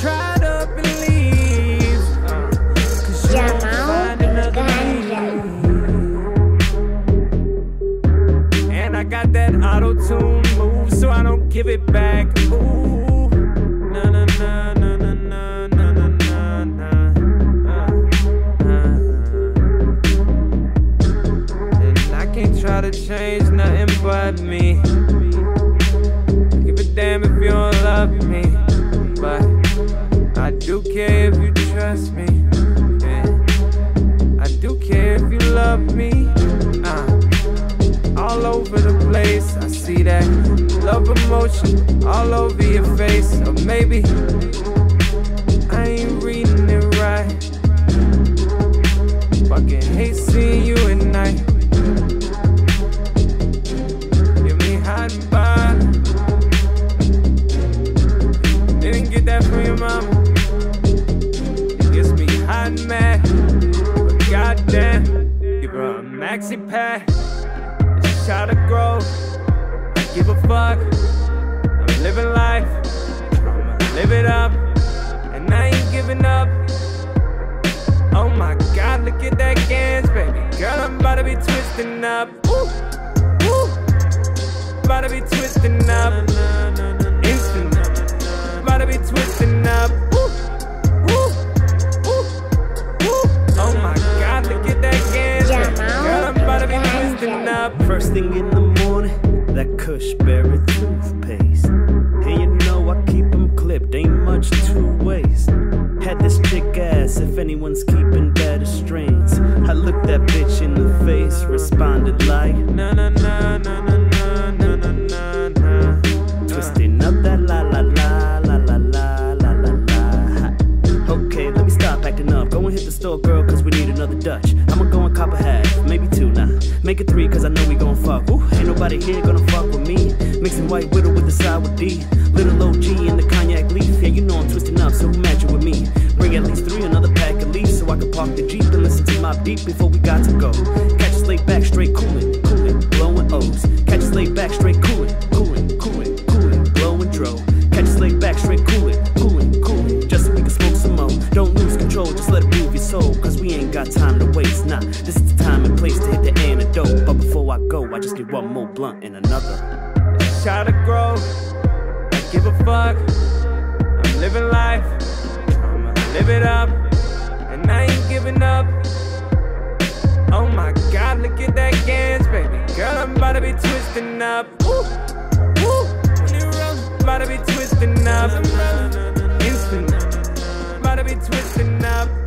try to believe, 'cause you won't find another me. And I got that auto-tune move, so I don't give it back. Ooh, na na na na na na na na na. And I can't try to change nothing but me. Give a damn if you don't love me, but I do care if you trust me. Yeah. I do care if you love me. All over the place, I see that love emotion all over your face. Or maybe I ain't reading it right. Fucking hate seeing you at night. Give me hot and bad. Didn't get that from your mama. It gets me hot and mad, but goddamn, give her a maxi pad. Try to grow, I give a fuck. I'm living life, I'ma live it up, and I ain't giving up. Oh my God, look at that Gans, baby girl, I'm about to be twisting up. Woo, woo, about to be twisting up. Instant, about to be twisting up. Woo, woo, woo, woo. Oh my God, look at that Gans, baby girl, I'm about to be twisting up. First thing in the morning, that Kush berry toothpaste. And you know I keep them clipped, ain't much two ways. Had this chick ask if anyone's keeping better strains. I looked that bitch in the face, responded like na na na na na na na na na. Twisting up that la la la la la la la la la. Okay, let me stop acting up. Go and hit the store, girl, cause we need another Dutch. I'ma go and cop a half, maybe two now. Make it three, cause I know we gon' fuck. Ooh, ain't nobody here gonna fuck with me. Mixing white widow with the sour D. Little OG in the cognac leaf. Yeah, you know I'm twisting up, so who match it with me? Bring at least three, another pack of leaves, so I can park the Jeep and listen to Mobb Deep before we got to go. Catch us laid back, straight coolin', coolin', blowin' O's. Catch us laid back, straight coolin', coolin', coolin', coolin', blowin' dro. Catch us laid back, straight coolin', coolin', coolin', just so we can smoke some more. Don't lose control, just let it move your soul, cause we ain't got time to waste. Nah, this is the time and place to hit the antidote. But before I go, I just get one more blunt and another. Try to grow, I give a fuck. I'm living life, I'ma live it up, and I ain't giving up. Oh my God, look at that Gans, baby girl, I'm about to be twisting up. Woo, woo, about to be twisting up. Instant, about to be twisting up.